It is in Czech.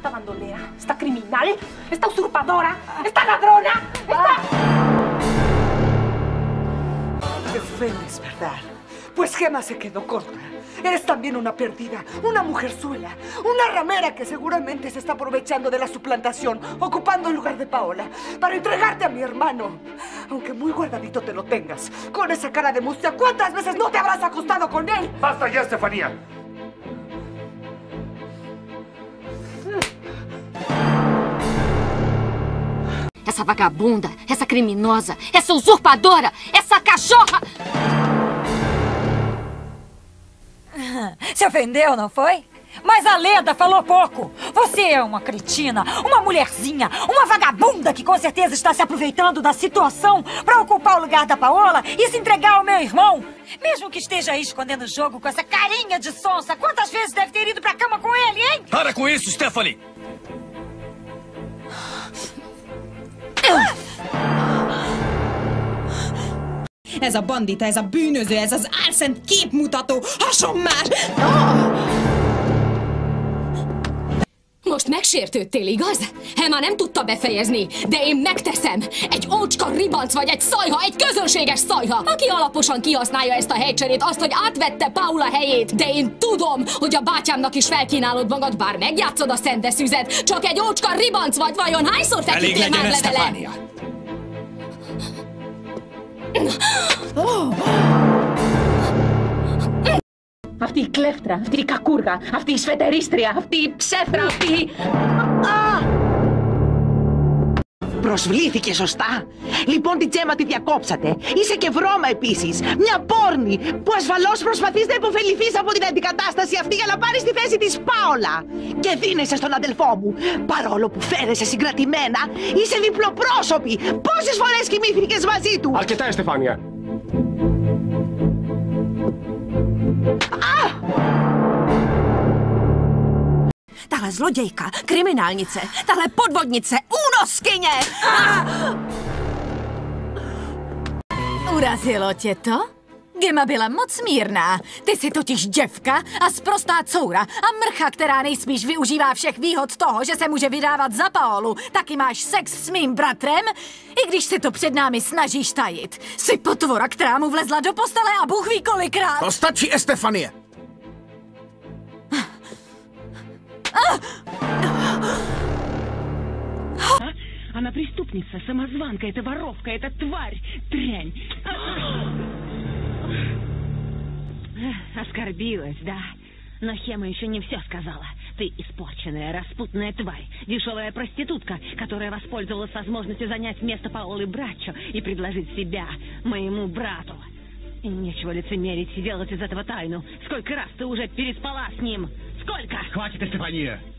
esta bandolera, esta criminal, esta usurpadora, esta ladrona, esta... Te ofendes, ¿verdad? Pues Gemma se quedó corta. Eres también una perdida, una mujerzuela, una ramera que seguramente se está aprovechando de la suplantación, ocupando el lugar de Paola, para entregarte a mi hermano. Aunque muy guardadito te lo tengas, con esa cara de mustia, ¿cuántas veces no te habrás acostado con él? ¡Basta ya, Estefanía! Essa vagabunda, essa criminosa, essa usurpadora, essa cachorra... Se ofendeu, não foi? Mas a Leda falou pouco. Você é uma cretina, uma mulherzinha, uma vagabunda que com certeza está se aproveitando da situação para ocupar o lugar da Paola e se entregar ao meu irmão. Mesmo que esteja aí escondendo o jogo com essa carinha de sonsa, quantas vezes deve ter ido pra cama com ele, hein? Para com isso, Stephanie! Ez a bandita, ez a bűnöző, ez az álszent képmutató, hasonmás! Most megsértődtél, igaz? Emma nem tudta befejezni, de én megteszem. Egy ócska ribanc vagy egy szajha, egy közönséges szajha, aki alaposan kihasználja ezt a helycserét, azt, hogy átvette Paula helyét. De én tudom, hogy a bátyámnak is felkínálod magad, bár megjátszod a szenteszűzet. Csak egy ócska ribanc vagy, vajon hányszor feküdtél már le vele? Αυτή η κλέφτρα, αυτή η κακούργα, αυτή η σφετερίστρια, αυτή η ψεύτρα, αυτή η... Προσβλήθηκε σωστά. Λοιπόν, την Τζέμα τη διακόψατε. Είσαι και βρώμα επίσης. Μια πόρνη που ασφαλώς προσπαθείς να υποφεληθείς από την αντικατάσταση αυτή για να πάρεις τη θέση της Πάολα. Και δίνεσαι στον αδελφό μου. Παρόλο που φαίνεσαι συγκρατημένα, είσαι διπλοπρόσωπη. Πόσες φορές κοιμήθηκες μαζί του? Αρκετά, Στεφάνια. Tahle zlodějka, kriminálnice, tahle podvodnice, únoskyně! Urazilo tě to? Gemma byla moc mírná. Ty jsi totiž děvka a sprostá coura a mrcha, která nejspíš využívá všech výhod toho, že se může vydávat za Paolu. Taky máš sex s mým bratrem, i když se to před námi snažíš tajit. Jsi potvora, která mu vlezla do postele a Bůh ví kolikrát. To stačí, Estefanie! Она преступница, самозванка, это воровка, это тварь, дрянь. Оскорбилась, да? Но Хема еще не все сказала. Ты испорченная, распутная тварь, дешевая проститутка, которая воспользовалась возможностью занять место Паолы Браччо и предложить себя моему брату. И нечего лицемерить и делать из этого тайну. Сколько раз ты уже переспала с ним? Сколько? Хватит, Estefania!